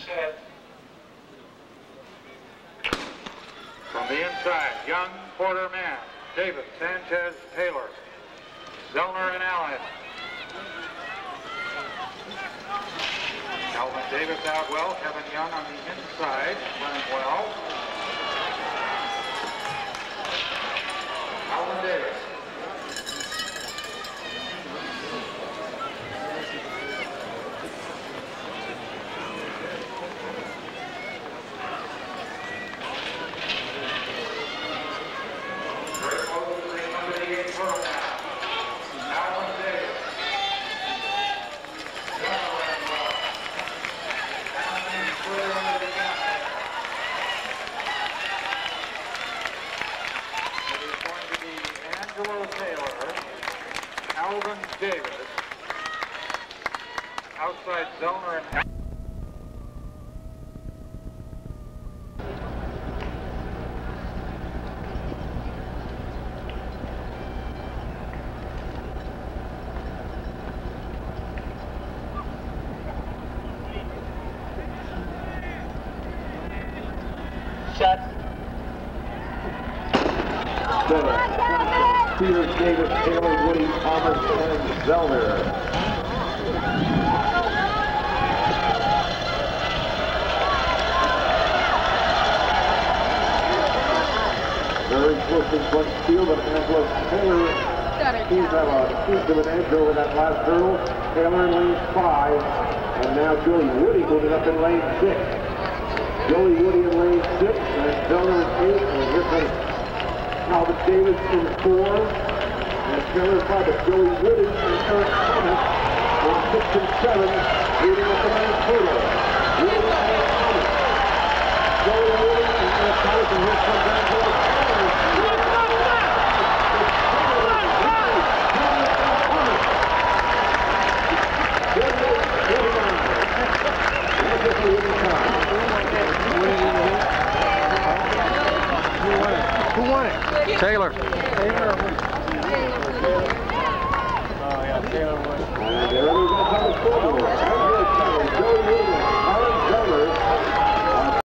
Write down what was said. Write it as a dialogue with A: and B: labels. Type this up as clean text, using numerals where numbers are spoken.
A: From the inside, Young, Porter, Mann, Davis, Sanchez, Taylor, Zellner, and Allen. Calvin Davis out well. Kevin Young on the inside, running well. Calvin Davis. Taylor, Calvin Davis, outside Zellner and
B: shut.
C: Peter, Davis, Taylor, Woody, Thomas, and Zellner. Very close in front field, but Angelo Taylor seems to have a piece of an edge over that last hurdle. Taylor in lane 5, and now Joey Woody moving up in lane 6. Joey Woody in lane 6, and Zellner in 8, and here comes Calvin Davis in 4, and Taylor 5, but Joey Woody and Eric Thomas in 6 and 7, leading up the main total. Woody and Thomas. Joey Woody and Eric Thomas, and here comes Angelo Taylor.
A: Who won it? Taylor.
C: Oh, yeah, Taylor won. And there it is on the scoreboard.